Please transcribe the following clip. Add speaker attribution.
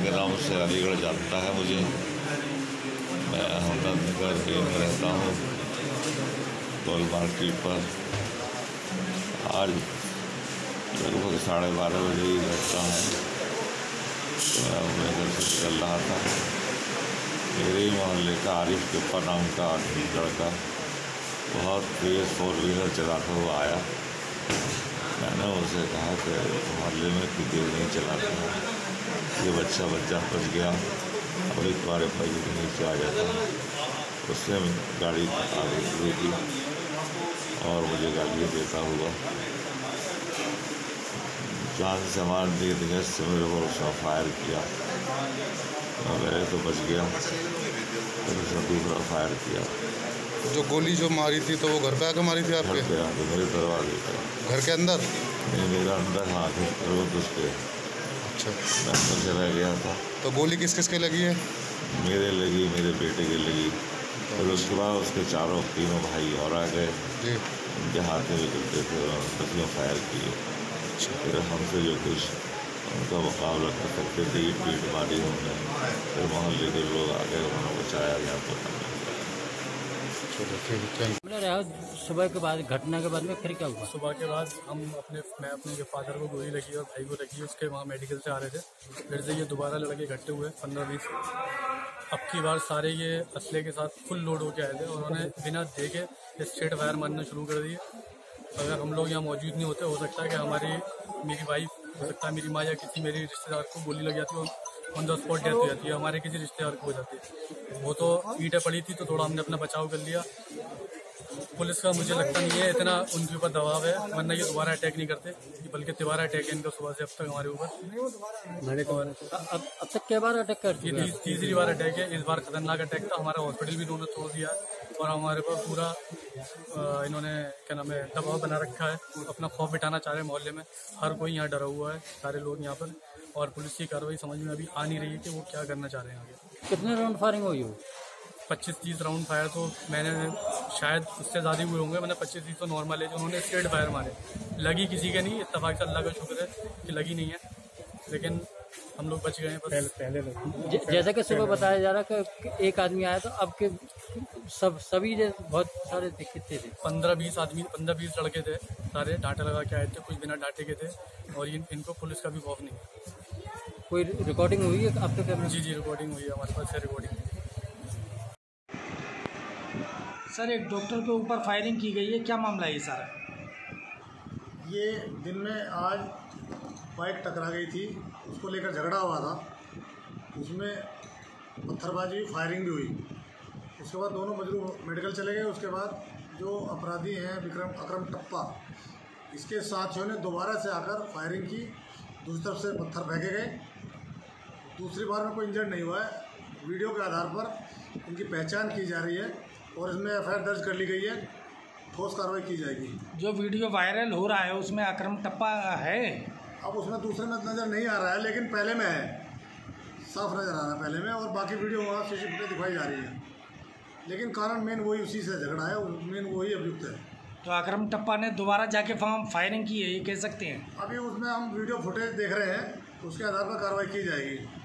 Speaker 1: के नाम से अलीगढ़ जानता है मुझे। मैं अहमदनगर में रहता हूँ, गोल मार्केट पर। आज लगभग 12:30 बजे ही घटना है। तो मैं अपने घर से निकल रहा था। मेरे ही मोहल्ले का आरिफ टिप्पा नाम का लड़का बहुत तेज़ 4 व्हीलर चलाता हुआ आया। मैंने उसे कहा कि मोहल्ले में इतनी तेज़ नहीं चलाता, ये बच्चा बच गया, अभी तुम्हारे पैसे के नीचे आ जाता। उसने गाड़ी आगे रोकी और मुझे गालियाँ देता हुआ जान से मार देने से मेरे को उसने फायर किया। मैं तो बच गया, फिर उसने दूसरा फायर किया।
Speaker 2: जो गोली जो मारी थी तो वो घर पे आके मारी थी आपके?
Speaker 1: घर पे आके, मेरे दरवाजे पे।
Speaker 2: घर के अंदर?
Speaker 1: नहीं, मेरा अंदर हाथ है रोड उस पर।
Speaker 2: अच्छा,
Speaker 1: मैं अंदर चला गया था।
Speaker 2: तो गोली किस किस के लगी है?
Speaker 1: मेरे लगी, मेरे बेटे के लगी। फिर उसके बाद उसके तीनों भाई और आ गए
Speaker 2: जी।
Speaker 1: उनके हाथ में निकलते थे और बच्चियों फायर किए। फिर हमसे जो कुछ उनका मुकाबला कर सकते थे, ईट पीट मारी हमने। फिर मोहल्ले के लोग आ गए, उन्होंने बचाया गया।
Speaker 3: सुबह के बाद, घटना के बाद में फिर क्या हुआ?
Speaker 4: सुबह के बाद मैं अपने जो फादर को गोली लगी और भाई को लगी, उसके वहाँ मेडिकल से आ रहे थे। फिर से ये दोबारा लड़के इकट्ठे हुए 15-20। अब की बार सारे ये असले के साथ फुल लोड होके आए थे और उन्होंने बिना देखे स्ट्रेट फायर मारना शुरू कर दिए। अगर हम लोग यहाँ मौजूद नहीं होते, हो सकता है कि मेरी वाइफ, हो सकता है मेरी माँ या किसी मेरी रिश्तेदार को गोली लग जाती है, ऑन द स्पॉट डेथ हो जाती है, हमारे किसी रिश्तेदार को हो जाती है। वो तो ईंटें पड़ी थी तो थोड़ा हमने अपना बचाव कर लिया। पुलिस का मुझे लगता नहीं है इतना उनके ऊपर दबाव है, वरना ये दोबारा अटैक नहीं करते, बल्कि तिबारा अटैक है इनका सुबह से अब तक हमारे ऊपर। और
Speaker 3: अब तक क्या बार अटैक कर
Speaker 4: ये तीसरी बार अटैक है। इस बार खतरनाक अटैक था। हमारा हॉस्पिटल भी इन्होंने तोड़ दिया और हमारे पास पूरा इन्होंने क्या नाम है दबाव बना रखा है। अपना खौफ बिठाना चाह रहे हैं मोहल्ले में। हर कोई यहाँ डरा हुआ है, सारे लोग यहाँ पर। और पुलिस की कार्रवाई समझ में अभी आ नहीं रही है कि वो क्या करना चाह रहे हैं आगे।
Speaker 3: कितने राउंड फायरिंग हुई हो?
Speaker 4: 25-30 राउंड फायर तो मैंने, शायद उससे ज़्यादा हुए होंगे। मैंने 25-30 तो नॉर्मल है, जो उन्होंने स्ट्रेट फायर मारे। लगी किसी के नहीं, इत्तेफाक से अल्लाह का शुक्र है कि लगी नहीं है, लेकिन हम लोग बच गए हैं बस। पहले
Speaker 3: जैसा कि सुबह बताया जा रहा है कि एक आदमी आया, तो अब के सभी बहुत सारे दिखते थे।
Speaker 4: 15-20 आदमी, 15-20 लड़के थे, सारे डांटे लगा के आए थे, कुछ बिना डांटे के थे। और इनको पुलिस का भी खौफ नहीं है।
Speaker 3: कोई रिकॉर्डिंग हुई है आपके कैमरे?
Speaker 4: जी, रिकॉर्डिंग हुई है, हमारे पास है रिकॉर्डिंग।
Speaker 5: सर, एक डॉक्टर के ऊपर फायरिंग की गई है, क्या मामला है ये सारा?
Speaker 6: ये दिन में आज बाइक टकरा गई थी, उसको लेकर झगड़ा हुआ था। उसमें पत्थरबाजी हुई, फायरिंग भी हुई। उसके बाद दोनों मजरूह मेडिकल चले गए। उसके बाद जो अपराधी हैं अकरम टप्पा, इसके साथियों ने दोबारा से आकर फायरिंग की। दूसरी तरफ से पत्थर फेंके गए। दूसरी बार में कोई इंजर्ड नहीं हुआ है। वीडियो के आधार पर इनकी पहचान की जा रही है और इसमें एफआईआर दर्ज कर ली गई है। ठोस कार्रवाई की जाएगी।
Speaker 5: जो वीडियो वायरल हो रहा है उसमें अकरम टप्पा है?
Speaker 6: अब उसमें दूसरे में नज़र नहीं आ रहा है, लेकिन पहले में है, साफ नज़र आ रहा है पहले में। और बाकी वीडियो वहाँ सीसीटीवी फुटेज दिखाई जा रही है, लेकिन कारण मेन वही, उसी से झगड़ा है, मेन वही अभियुक्त है।
Speaker 5: तो अकरम टप्पा ने दोबारा जाके फायरिंग की है, ये कह सकते हैं?
Speaker 6: अभी उसमें हम वीडियो फुटेज देख रहे हैं, उसके आधार पर कार्रवाई की जाएगी।